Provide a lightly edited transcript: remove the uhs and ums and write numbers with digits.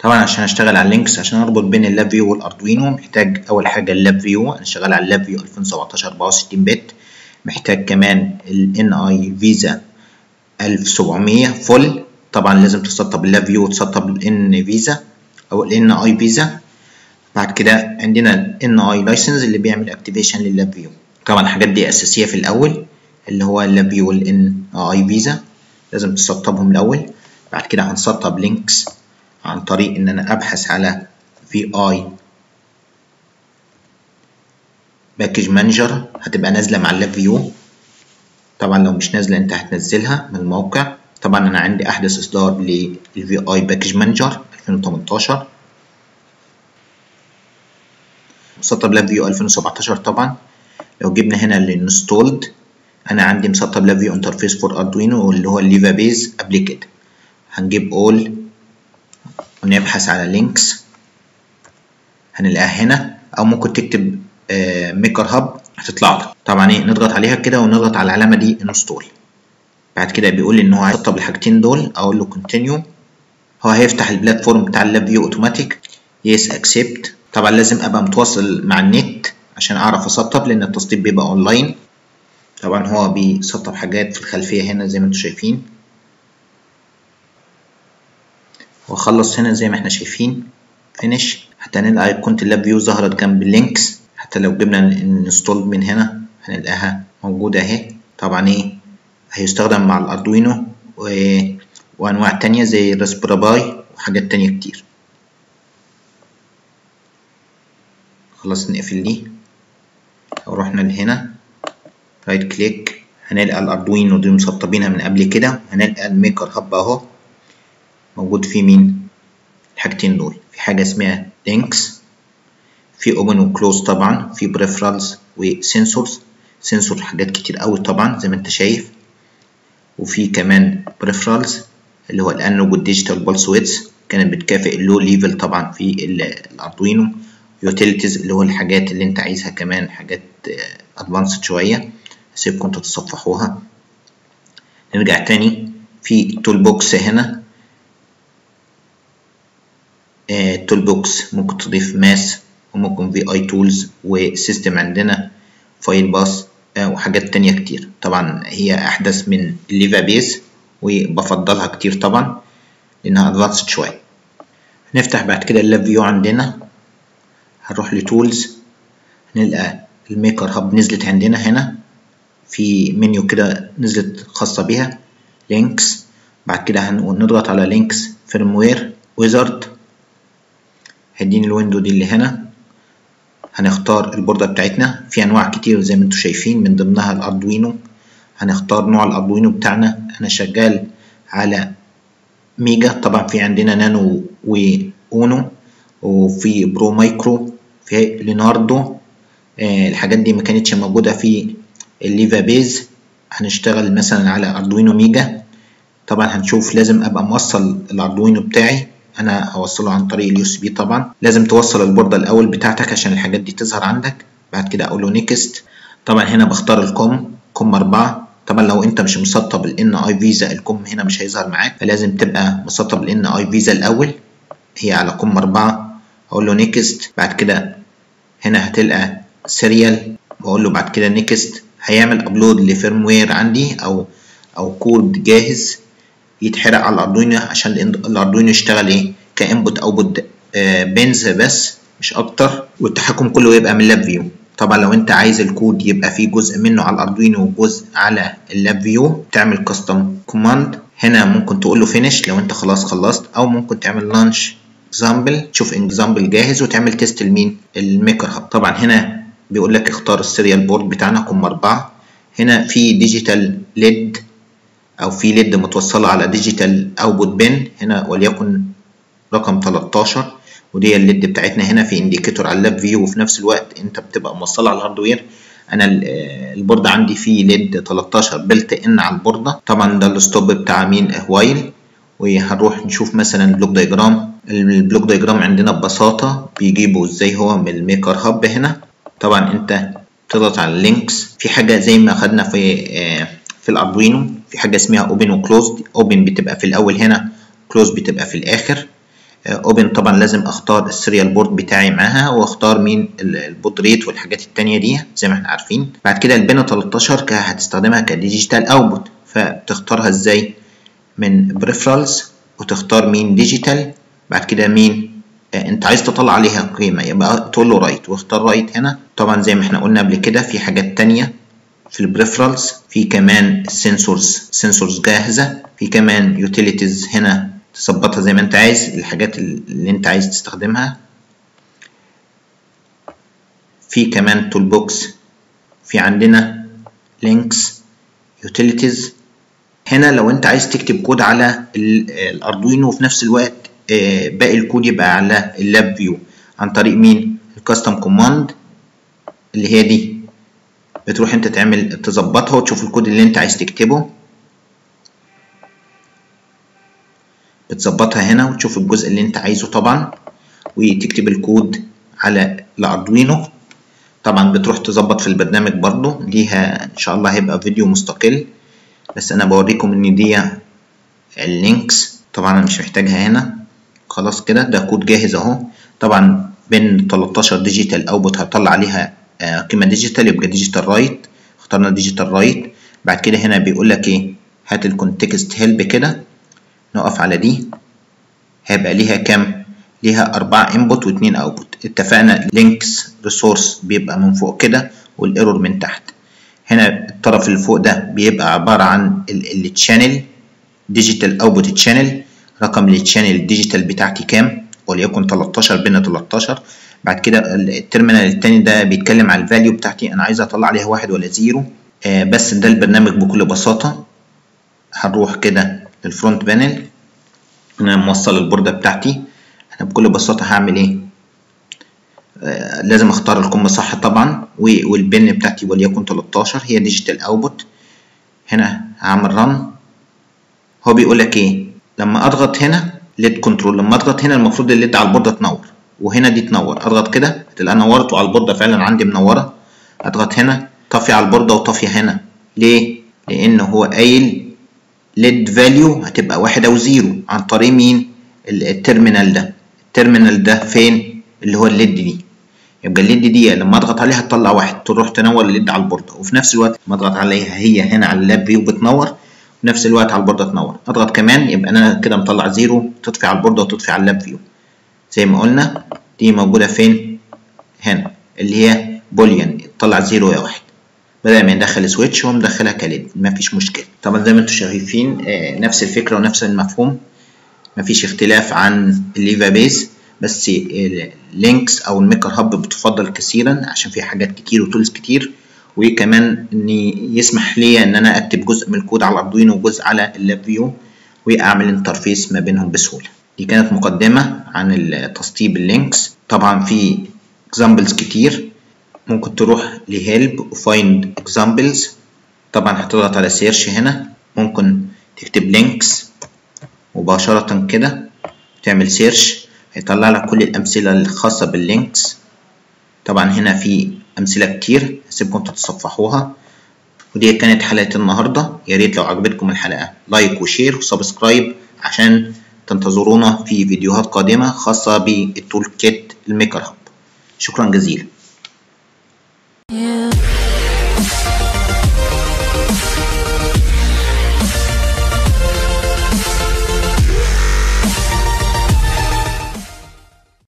طبعا عشان اشتغل على اللينكس، عشان اربط بين اللاب فيو والاردوينو، محتاج اول حاجه اللاب فيو. انا شغال على اللاب فيو 2017 64 بت. محتاج كمان الان اي فيزا 1700 فل. طبعا لازم تسطب اللاب فيو وتسطب الان فيزا او الان اي فيزا. بعد كده عندنا الان اي لايسنس اللي بيعمل اكتيفيشن لللاب فيو. طبعا الحاجات دي اساسيه في الاول، اللي هو اللاب فيو والان اي فيزا لازم تسطبهم الاول. بعد كده هنسطب لينكس عن طريق ان انا ابحث على في اي باكج مانجر، هتبقى نازله مع اللاب فيو. طبعا لو مش نازله انت هتنزلها من الموقع. طبعا انا عندي احدث اصدار للفي اي باكج مانجر 2018. مسطب لاب فيو 2017. طبعا لو جبنا هنا الانستولد، انا عندي مسطب لاب فيو انترفيس فور اردوينو اللي هو الليفا بيز قبل كده. هنجيب اول ونبحث على لينكس، هنلاقيها هنا، او ممكن تكتب ميكر هاب هتطلع لك. طبعا نضغط عليها كده ونضغط على العلامه دي انستول. بعد كده بيقول لي ان هو هيسطب الحاجتين دول، اقول له كونتينيو. هو هيفتح البلاتفورم بتاع اللاب فيو اوتوماتيك. يس اكسبت. طبعا لازم ابقى متواصل مع النت عشان اعرف اسطب، لان التسطيب بيبقى اونلاين. طبعا هو بيسطب حاجات في الخلفيه هنا زي ما انتم شايفين، وخلص هنا زي ما احنا شايفين فينيش. حتى نلقى ايقونه اللاب فيو ظهرت جنب اللينكس. حتى لو جبنا انستول من هنا هنلاقيها موجوده اهي. طبعا هيستخدم مع الاردوينو وانواع تانية زي الراسبيري باي وحاجات تانية كتير. خلاص نقفل دي. لو رحنا لهنا رايت كليك هنلقى الاردوينو دي مسطبينها من قبل كده. هنلقى الميكر هاب اهو موجود فيه مين؟ الحاجتين دول. في حاجة اسمها لينكس، في اوبن وكلوز، طبعا في بريفرالز وسنسورز. سنسور حاجات كتير قوي طبعا زي ما انت شايف. وفي كمان بريفرالز اللي هو الانالوج والديجيتال بالس ويدز، كانت بتكافئ اللو ليفل طبعا في الاردوينو. يوتيليتيز اللي هو الحاجات اللي انت عايزها، كمان حاجات ادفانسد شويه، سيبكم تتصفحوها. نرجع تاني في التول بوكس هنا. التول بوكس ممكن تضيف ماس وممكن في اي تولز وسيستم، عندنا فايل باس وحاجات تانية كتير. طبعا هي احدث من الليفا بيز وبفضلها كتير طبعا لانها ادفانسد شويه. نفتح بعد كده اللاب فيو عندنا، هنروح لتولز، هنلقى الميكر هاب نزلت عندنا هنا في منيو كده نزلت خاصه بيها لينكس. بعد كده هنضغط على لينكس فيرموير ويزارد، هيديني الويندو دي اللي هنا. هنختار البوردة بتاعتنا، في انواع كتير زي ما انتم شايفين، من ضمنها الاردوينو. هنختار نوع الاردوينو بتاعنا. انا شغال على ميجا. طبعا في عندنا نانو واونو وفي برو مايكرو، في ليناردو. الحاجات دي ما كانتش موجودة في الليفا بيز. هنشتغل مثلا على اردوينو ميجا. طبعا هنشوف لازم ابقى موصل الاردوينو بتاعي. انا هوصله عن طريق اليو اس بي. طبعا لازم توصل البوردة الاول بتاعتك عشان الحاجات دي تظهر عندك. بعد كده اقول له نيكست. طبعا هنا بختار الكوم 4. طبعا لو انت مش مسطب الان اي فيزا الكوم هنا مش هيظهر معاك، فلازم تبقى مسطب الان اي فيزا الاول. هي على كوم 4. اقول له نيكست. بعد كده هنا هتلقى سيريال، واقول له بعد كده نيكست. هيعمل ابلود لفيرموير عندي او كود جاهز يتحرق على الاردوينو عشان الاردوينو يشتغل كانبوت اوتبوت بنز بس مش اكتر، والتحكم كله يبقى من لاب فيو. طبعا لو انت عايز الكود يبقى فيه جزء منه على الاردوينو وجزء على اللاب فيو، تعمل كاستم كوماند. هنا ممكن تقول له فينيش لو انت خلاص خلصت، او ممكن تعمل لانش اكزامبل، تشوف اكزامبل جاهز وتعمل تيست لمين؟ الميكر هاب. طبعا هنا بيقول لك اختار السيريال بورد بتاعنا كوم 4. هنا في ديجيتال ليد او في ليد متوصله على ديجيتال اوتبوت بن هنا، وليكن رقم 13، ودي الليد بتاعتنا. هنا في انديكيتور على اللاب فيو، وفي نفس الوقت انت بتبقى موصله على الهاردوير. انا البورده عندي فيه ليد 13 بلت ان على البورده. طبعا ده الستوب بتاع مين؟ هوايل. وهنروح نشوف مثلا البلوك دايجرام. البلوك دايجرام عندنا ببساطه بيجيبه ازاي هو من الميكر هاب. هنا طبعا انت تضغط على اللينكس. في حاجه زي ما خدنا في الاردوينو، في حاجه اسمها اوبن وكلوز. اوبن بتبقى في الاول هنا، كلوز بتبقى في الاخر. اوبن طبعا لازم اختار السيريال بورد بتاعي معاها، واختار مين البود ريت والحاجات التانية دي زي ما احنا عارفين. بعد كده البن 13 هتستخدمها كديجيتال اوتبوت، فبتختارها ازاي؟ من بريفرالز وتختار مين ديجيتال. بعد كده مين انت عايز تطلع عليها قيمة، يبقى تقول له رايت واختار رايت هنا. طبعا زي ما احنا قلنا قبل كده في حاجات تانية في البريفرالز، في كمان السنسورز جاهزة، في كمان يوتيليتيز هنا تظبطها زي ما انت عايز الحاجات اللي انت عايز تستخدمها. في كمان تول بوكس، في عندنا لينكس يوتيليتيز. هنا لو انت عايز تكتب كود على الاردوينو وفي نفس الوقت باقي الكود يبقى على اللاب فيو، عن طريق مين؟ الكاستم كوماند اللي هي دي، بتروح انت تظبطها وتشوف الكود اللي انت عايز تكتبه، بتظبطها هنا وتشوف الجزء اللي انت عايزه طبعا، وتكتب الكود على الاردوينو. طبعا بتروح تظبط في البرنامج برضو، ليها ان شاء الله هيبقى فيديو مستقل، بس انا بوريكم ان دي اللينكس. طبعا انا مش محتاجها هنا، خلاص كده ده كود جاهز اهو. طبعا بين 13 ديجيتال اوتبوت هطلع عليها قيمه ديجيتال، يبقى ديجيتال رايت، اخترنا ديجيتال رايت. بعد كده هنا بيقول لك ايه؟ هات الكونتكست هيلب كده، نقف على دي، هيبقى ليها كام؟ ليها 4 انبوت و2 اوتبوت. اتفقنا لينكس ريسورس بيبقى من فوق كده والايرور من تحت. هنا الطرف اللي فوق ده بيبقى عباره عن التشانل ديجيتال اوتبوت تشانل، رقم التشانل ديجيتال بتاعتي كام؟ وليكن 13 بين 13. بعد كده التيرمينال التاني ده بيتكلم على الفاليو بتاعتي، انا عايز اطلع عليها 1 ولا 0. بس ده البرنامج بكل بساطه. هنروح كده للفرونت بانل، انا موصل البورده بتاعتي. انا بكل بساطه هعمل ايه؟ لازم اختار القمه صح طبعا، والبن بتاعتي وليكن 13 هي ديجيتال اوتبوت. هنا هعمل رن. هو بيقول لك ايه؟ لما اضغط هنا ليد كنترول، لما اضغط هنا المفروض الليد على البورده تنور، وهنا دي تنور. اضغط كده هتلاقيها نورت، وعلى البورده فعلا عندي منوره. اضغط هنا طفي على البورده وطفي هنا. ليه؟ لان هو قايل ليد فاليو هتبقى 1 أو 0 عن طريق مين؟ التيرمينال ده. التيرمينال ده فين؟ اللي هو الليد دي. يبقى الليد دي لما اضغط عليها تطلع 1، تروح تنور الليد على البورده، وفي نفس الوقت لما اضغط عليها هي هنا على اللاب فيو بتنور، في نفس الوقت على البورده تنور. اضغط كمان يبقى انا كده مطلع 0، تطفي على البورده وتطفي على اللاب فيو. زي ما قلنا دي موجوده فين؟ هنا اللي هي بوليان، تطلع 0 يا 1. بدل ما يدخل سويتش هو مدخلها كليد، مفيش مشكله. طبعا زي ما انتم شايفين نفس الفكره ونفس المفهوم، مفيش اختلاف عن الليفا بيز، بس لينكس او الميكر هاب بتفضل كثيرا عشان فيها حاجات كتير وتولز كتير، وكمان ان يسمح لي ان انا اكتب جزء من الكود على الاردوينو وجزء على اللاب فيو، واعمل انترفيس ما بينهم بسهوله. دي كانت مقدمه عن تسطيب اللينكس. طبعا في اكزامبلز كتير، ممكن تروح لهيلب وفايند اكزامبلز. طبعا هتضغط على سيرش هنا، ممكن تكتب لينكس مباشره كده، تعمل سيرش هيطلع لك كل الامثله الخاصه باللينكس. طبعا هنا في امثله كتير، هسيبكم تتصفحوها. ودي كانت حلقه النهارده. يا ريت لو عجبتكم الحلقه لايك وشير وسبسكرايب عشان تنتظرونا في فيديوهات قادمه خاصه بالتول كيت الميكر هاب. شكرا جزيلا.